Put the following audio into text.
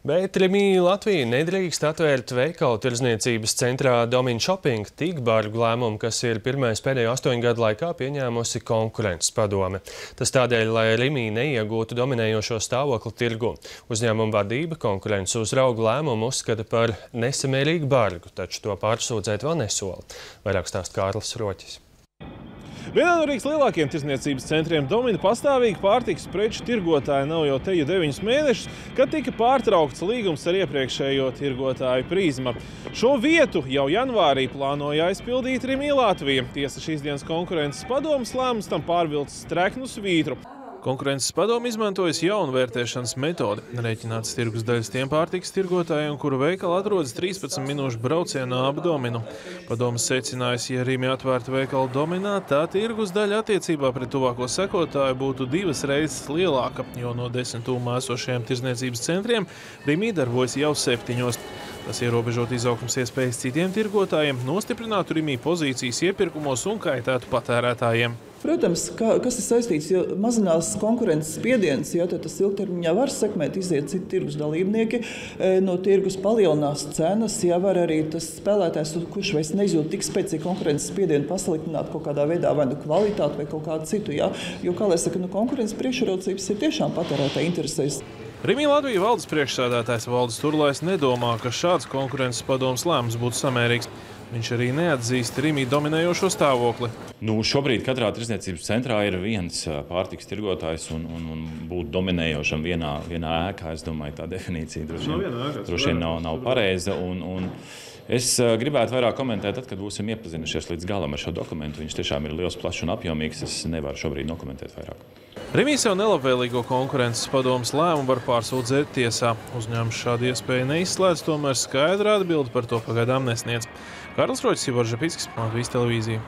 Bet Rimi Latvija nedrīkst atvērt veikalu tirdzniecības centrā Domin Shopping tik bargu lēmumu, kas ir pirmais pēdējo 8 gadu laikā pieņēmusi konkurences padome. Tas tādēļ, lai Rimi neiegūtu dominējošo stāvokli tirgu. Uzņēmuma vadība konkurences uzraugu lēmumu uzskata par nesamērīgu bargu, taču to pārsūdzēt vēl nesola. Vairāk stāsta Kārlis Roķis. Vienā no Rīgas lielākiem tirdzniecības centriem domina pastāvīgi pārtikas preču tirgotāji nav jau teju 9 mēnešus, kad tika pārtraukts līgums ar iepriekšējo tirgotāju Prizma. Šo vietu jau janvārī plānoja aizpildīt Rimi Latvija. Tiesa šīs dienas konkurences padomes lēmums tam pārvilcis treknu svītru. Konkurences padome izmantojas jaunu vērtēšanas metodi. Rēķināts tirgus daļas tiem pārtikas tirgotājiem, kuru veikali atrodas 13 minūšu braucienā ap Dominu. Padomes secinājusi, ja Rimi atvērta veikalu Dominā, tā tirgus daļa attiecībā pret tuvāko sekotāju būtu 2 reizes lielāka, jo no 10 tūmā esošajiem tirdzniecības centriem Rimi darbojas jau 7. Tas ierobežot izaugsmes iespējas citiem tirgotājiem, nostiprinātu Rimi pozīcijas iepirkumos un kaitētu patērētājiem. Protams, kas ir saistīts, ja mazinās konkurences spiediens, ja, tad tas ilgtermiņā var sekmēt, iziet citi tirgus dalībnieki, no tirgus palielinās cenas, ja var arī tas spēlētājs, kurš vairs neizjūt tik spēcīgi konkurences spiedienu, pasliktināt kaut kādā veidā vai nu kvalitāti vai kaut kādu citu, ja, jo, kā lai saka, konkurences priekšrocības ir tiešām patērētāji interesēs. Rimi Latvija valdes priekšsēdētājs Valdis Turlais nedomā, ka šāds konkurences padomes lēmums būtu samērīgs. Viņš arī neatzīst Rimi dominējošo stāvokli. Šobrīd katrā tirdzniecības centrā ir viens pārtikas tirgotājs un būt dominējošam vienā ēkā, es domāju, tā definīcija droši vien nav pareiza. Es gribētu vairāk komentēt, tad, kad būsim iepazinušies līdz galam ar šo dokumentu. Viņš tiešām ir liels, plašs un apjomīgs. Es nevaru šobrīd nokomentēt vairāk. Rimi sev nelabvēlīgo konkurences padomes lēmumu var pārsūdzēt tiesā. Uzņēmums šādu iespēju neizslēdz, tomēr skaidru atbildi par to pagaidām nesniedz. Kārlis Roķis, Latvijas televīzija.